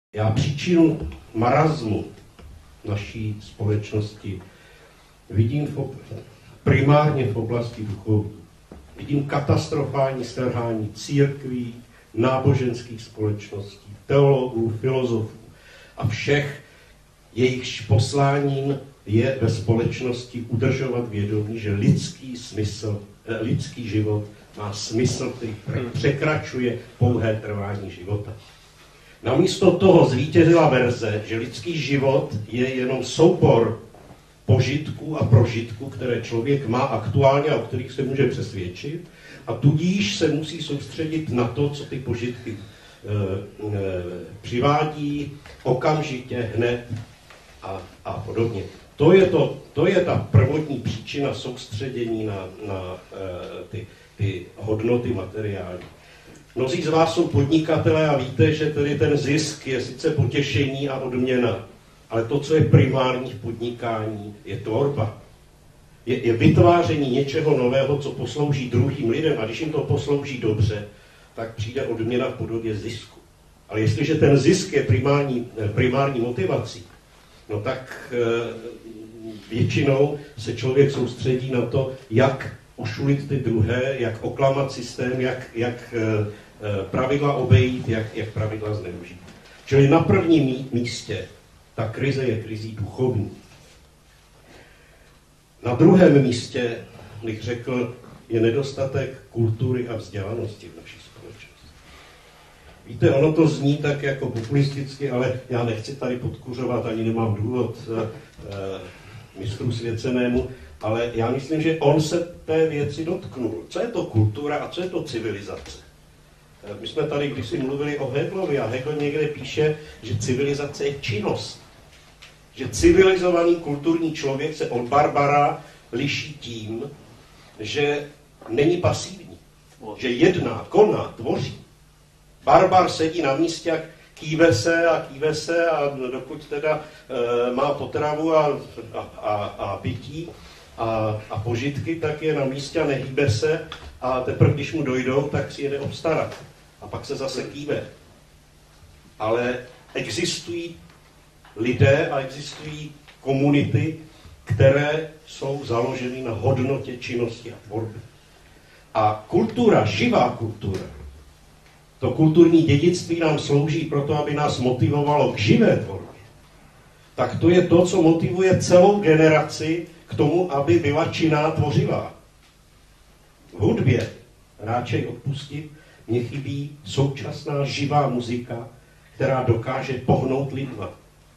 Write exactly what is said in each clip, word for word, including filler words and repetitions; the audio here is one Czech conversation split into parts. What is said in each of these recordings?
Já příčinu marazmu naší společnosti vidím v, primárně v oblasti duchovní. Vidím katastrofální selhání církví, náboženských společností, teologů, filozofů a všech, jejichž posláním je ve společnosti udržovat vědomí, že lidský smysl, lidský život má smysl, který překračuje pouhé trvání života. Namísto toho zvítězila verze, že lidský život je jenom soubor požitků a prožitků, které člověk má aktuálně a o kterých se může přesvědčit, a tudíž se musí soustředit na to, co ty požitky e, e, přivádí okamžitě, hned a, a podobně. To je, to, to je ta prvotní příčina soustředění na, na e, ty, ty hodnoty materiální. Mnozí z vás jsou podnikatelé a víte, že tedy ten zisk je sice potěšení a odměna, ale to, co je primární v podnikání, je tvorba. Je, je vytváření něčeho nového, co poslouží druhým lidem, a když jim to poslouží dobře, tak přijde odměna v podobě zisku. Ale jestliže ten zisk je primární, primární motivací, no tak většinou se člověk soustředí na to, jak ušulit ty druhé, jak oklamat systém, jak, jak pravidla obejít, jak, jak pravidla zneužít. Čili na prvním místě ta krize je krizí duchovní. Na druhém místě, bych řekl, je nedostatek kultury a vzdělanosti v naší společnosti. Víte, ono to zní tak jako populisticky, ale já nechci tady podkuřovat, ani nemám důvod uh, mistru svěcenému, ale já myslím, že on se té věci dotknul. Co je to kultura a co je to civilizace? My jsme tady kdysi mluvili o Hegelovi a Hegel někde píše, že civilizace je činnost. Že civilizovaný kulturní člověk se od barbara liší tím, že není pasivní. Že jedná, koná, tvoří. Barbar sedí na místě a kýve se a kýve se a dokud teda e, má potravu a, a, a, a pití a, a požitky, tak je na místě a nehýbe se a teprve, když mu dojdou, tak si jede obstarat. A pak se zase kýve. Ale existují lidé a existují komunity, které jsou založeny na hodnotě činnosti a tvorby. A kultura, živá kultura, to kulturní dědictví nám slouží proto, aby nás motivovalo k živé tvorbě. Tak to je to, co motivuje celou generaci k tomu, aby byla činná tvořivá. V hudbě, ráčej odpustit, mně chybí současná živá muzika, která dokáže pohnout lidma.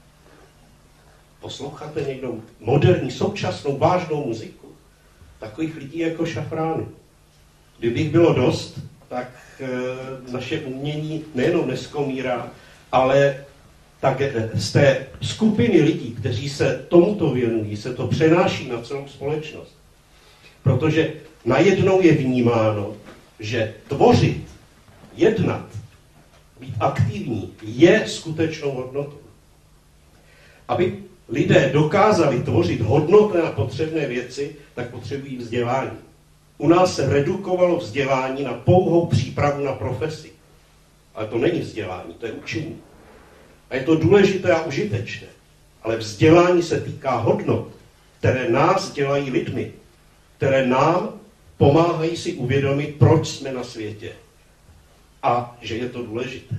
Posloucháte někdo moderní, současnou, vážnou muziku? Takových lidí jako Šafránu. Kdybych bylo dost, tak e, naše umění nejenom neskomírá, ale tak z té skupiny lidí, kteří se tomuto věnují, se to přenáší na celou společnost. Protože najednou je vnímáno, že tvořit, jednat, být aktivní je skutečnou hodnotou. Aby lidé dokázali tvořit hodnotné a potřebné věci, tak potřebují vzdělání. U nás se redukovalo vzdělání na pouhou přípravu na profesi. Ale to není vzdělání, to je učení. A je to důležité a užitečné. Ale vzdělání se týká hodnot, které nás dělají lidmi, které nám pomáhají si uvědomit, proč jsme na světě. A že je to důležité.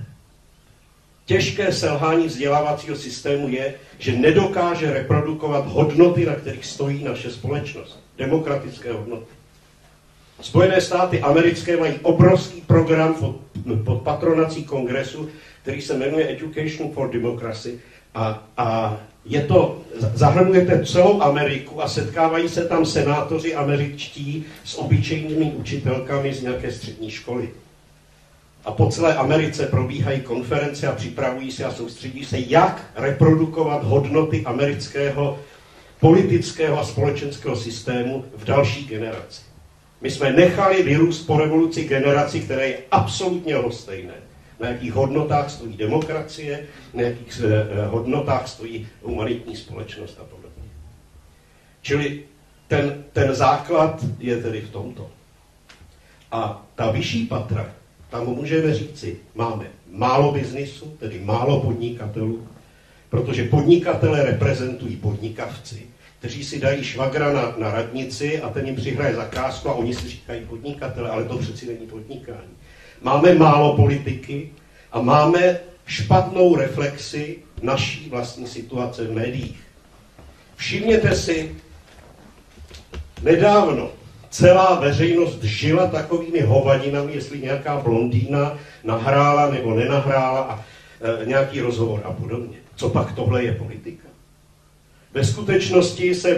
Těžké selhání vzdělávacího systému je, že nedokáže reprodukovat hodnoty, na kterých stojí naše společnost. Demokratické hodnoty. Spojené státy americké mají obrovský program pod, pod patronací kongresu, který se jmenuje Education for Democracy. A, a je to, zahrnujete celou Ameriku a setkávají se tam senátoři američtí s obyčejnými učitelkami z nějaké střední školy. A po celé Americe probíhají konference a připravují se a soustředí se, jak reprodukovat hodnoty amerického politického a společenského systému v další generaci. My jsme nechali vyrůst po revoluci generaci, které je absolutně lhostejné. Na jakých hodnotách stojí demokracie, na jakých eh, hodnotách stojí humanitní společnost a podobně. Čili ten, ten základ je tedy v tomto. A ta vyšší patra, tam můžeme říci, máme málo biznisu, tedy málo podnikatelů, protože podnikatele reprezentují podnikavci, kteří si dají švagra na, na radnici a ten jim přihraje zakázku a oni si říkají podnikatele, ale to přeci není podnikání. Máme málo politiky a máme špatnou reflexi naší vlastní situace v médiích. Všimněte si, nedávno celá veřejnost žila takovými hovadinami, jestli nějaká blondýna nahrála nebo nenahrála a e, nějaký rozhovor a podobně. Co pak tohle je politika? Ve skutečnosti se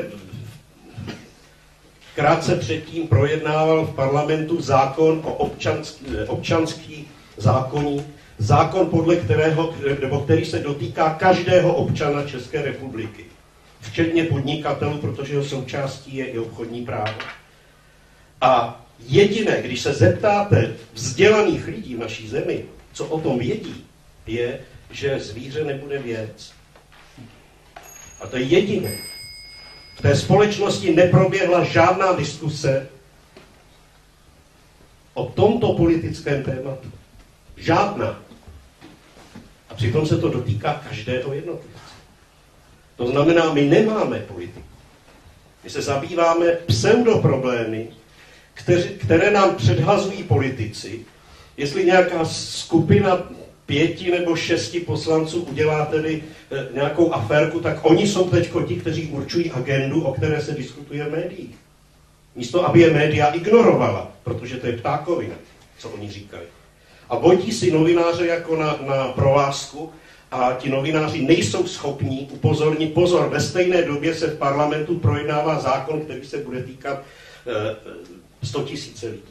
krátce předtím projednával v parlamentu zákon o občanský, občanský zákoník, zákon, podle kterého, nebo který se dotýká každého občana České republiky, včetně podnikatelů, protože jeho součástí je i obchodní právo. A jediné, když se zeptáte vzdělaných lidí v naší zemi, co o tom vědí, je, že zvíře nebude věc. A to je jediné. V té společnosti neproběhla žádná diskuse o tomto politickém tématu. Žádná. A přitom se to dotýká každého jednotlivce. To znamená, my nemáme politiku. My se zabýváme pseudoproblémy, které, které nám předhazují politici. Jestli nějaká skupina pěti nebo šesti poslanců udělá tedy e, nějakou aférku, tak oni jsou teď ti, kteří určují agendu, o které se diskutuje v médiích. Místo, aby je média ignorovala, protože to je ptákovina, co oni říkají. A vodí si novináře jako na, na provázku a ti novináři nejsou schopní upozornit, pozor, ve stejné době se v parlamentu projednává zákon, který se bude týkat e, sto tisíce lidí.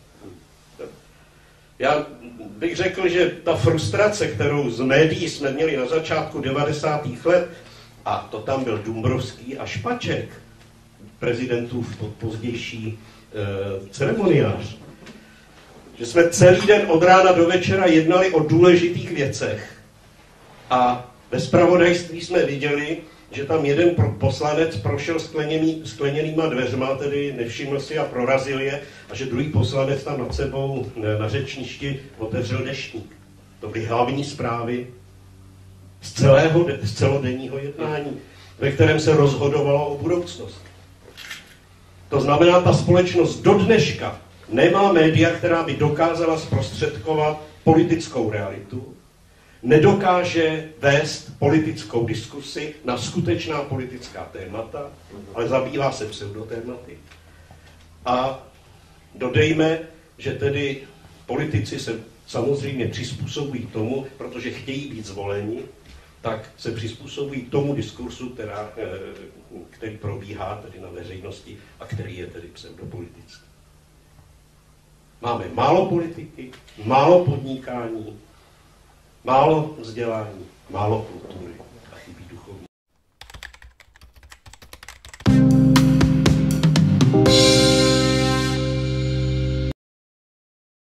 Já bych řekl, že ta frustrace, kterou z médií jsme měli na začátku devadesátých let, a to tam byl Dumbrovský a Špaček, prezidentův pozdější e, ceremoniář, že jsme celý den od rána do večera jednali o důležitých věcech a ve zpravodajství jsme viděli, že tam jeden poslanec prošel skleněný, skleněnýma dveřma, tedy nevšiml si a prorazil je, a že druhý poslanec tam nad sebou na řečništi otevřel deštník. To byly hlavní zprávy z, celého, z celodenního jednání, ve kterém se rozhodovalo o budoucnosti. To znamená, ta společnost do dneška nemá média, která by dokázala zprostředkovat politickou realitu, nedokáže vést politickou diskusi na skutečná politická témata, ale zabývá se pseudotématy. A dodejme, že tedy politici se samozřejmě přizpůsobují tomu, protože chtějí být zvoleni, tak se přizpůsobují tomu diskursu, která, který probíhá tedy na veřejnosti a který je tedy pseudopolitický. Máme málo politiky, málo podnikání, málo vzdělání, málo kultury.